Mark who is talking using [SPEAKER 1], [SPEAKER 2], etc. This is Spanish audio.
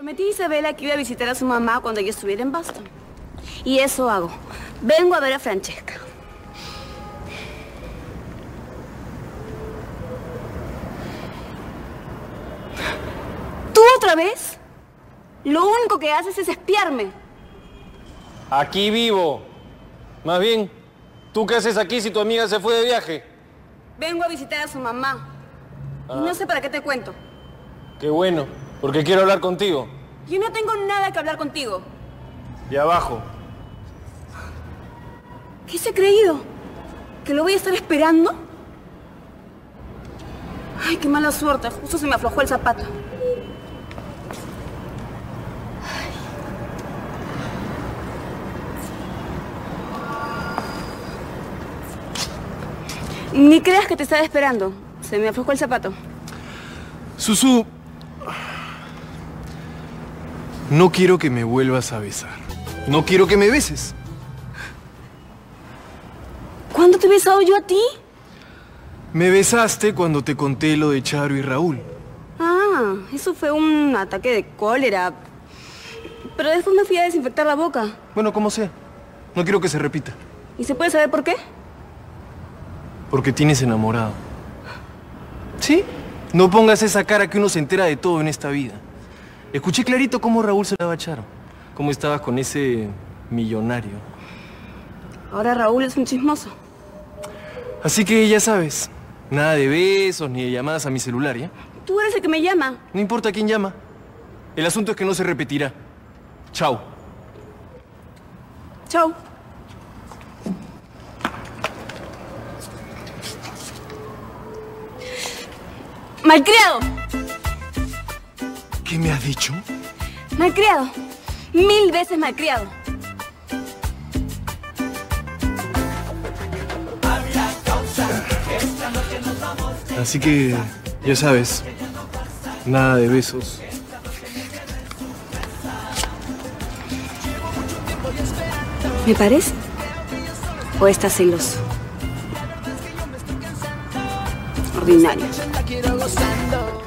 [SPEAKER 1] Prometí a Isabela que iba a visitar a su mamá cuando yo estuviera en Boston. Y eso hago. Vengo a ver a Francesca. ¿Tú otra vez? Lo único que haces es espiarme.
[SPEAKER 2] Aquí vivo. Más bien, ¿tú qué haces aquí si tu amiga se fue de viaje?
[SPEAKER 1] Vengo a visitar a su mamá. Y no sé para qué te cuento.
[SPEAKER 2] Qué bueno, porque quiero hablar contigo.
[SPEAKER 1] Yo no tengo nada que hablar contigo.
[SPEAKER 2] Y abajo.
[SPEAKER 1] ¿Qué se ha creído? ¿Que lo voy a estar esperando? Ay, qué mala suerte. Justo se me aflojó el zapato. Ni creas que te estaba esperando. Se me aflojó el zapato.
[SPEAKER 3] Susu, no quiero que me vuelvas a besar. No quiero que me beses.
[SPEAKER 1] ¿Cuándo te he besado yo a ti?
[SPEAKER 3] Me besaste cuando te conté lo de Charo y Raúl.
[SPEAKER 1] Ah, eso fue un ataque de cólera. Pero después me fui a desinfectar la boca.
[SPEAKER 3] Bueno, como sea. No quiero que se repita.
[SPEAKER 1] ¿Y se puede saber por qué?
[SPEAKER 3] Porque tienes enamorado. ¿Sí? No pongas esa cara que uno se entera de todo en esta vida. Escuché clarito cómo Raúl se la daba a Charo. Cómo estabas con ese millonario.
[SPEAKER 1] Ahora Raúl es un chismoso.
[SPEAKER 3] Así que ya sabes, nada de besos ni de llamadas a mi celular, ¿ya?
[SPEAKER 1] Tú eres el que me llama.
[SPEAKER 3] No importa quién llama. El asunto es que no se repetirá. Chao.
[SPEAKER 1] Chau. ¡Malcriado!
[SPEAKER 3] ¿Qué me has dicho?
[SPEAKER 1] ¡Malcriado! 1000 veces malcriado.
[SPEAKER 3] Así que, ya sabes, nada de besos.
[SPEAKER 1] ¿Me parece? ¿O estás celoso? Ordinario.